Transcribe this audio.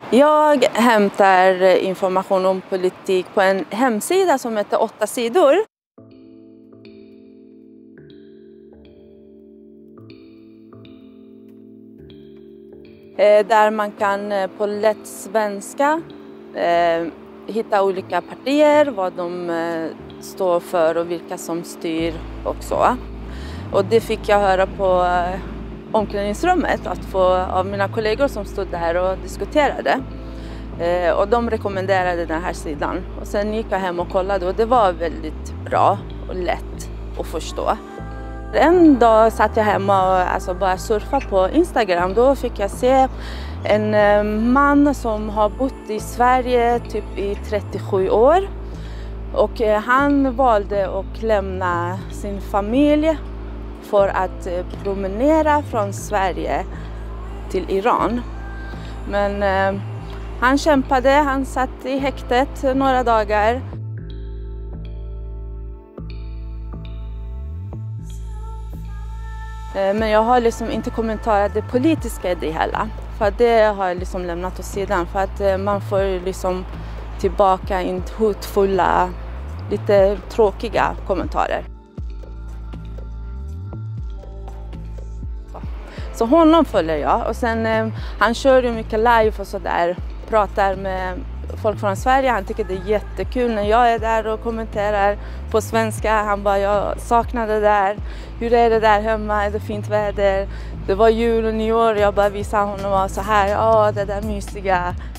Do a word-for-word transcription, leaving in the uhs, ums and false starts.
Jag hämtar information om politik på en hemsida som heter Åtta sidor. Där man kan på lätt svenska eh, hitta olika partier, vad de eh, står för och vilka som styr och så. Och det fick jag höra på eh, omklädningsrummet att få av mina kollegor som stod där och diskuterade. Eh, och de rekommenderade den här sidan. Och sen gick jag hem och kollade och det var väldigt bra och lätt att förstå. En dag satt jag hemma och alltså bara surfa på Instagram. Då fick jag se en eh, man som har bott i Sverige typ i trettiosju år. Och eh, han valde att lämna sin familj för att eh, promenera från Sverige till Iran. Men eh, han kämpade, han satt i häktet några dagar. Men jag har liksom inte kommenterat det politiska i det hela. För det har jag liksom lämnat åt sidan. För att man får liksom tillbaka in hotfulla, lite tråkiga kommentarer. Så honom följer jag. Och sen han kör ju mycket live och sådär. Pratar med folk från Sverige. Han tycker det är jättekul när jag är där och kommenterar på svenska. Han bara, jag saknar det där. Hur är det där hemma? Är det fint väder? Det var jul och nyår. Jag bara visade honom och så här. Ja, det där mysiga.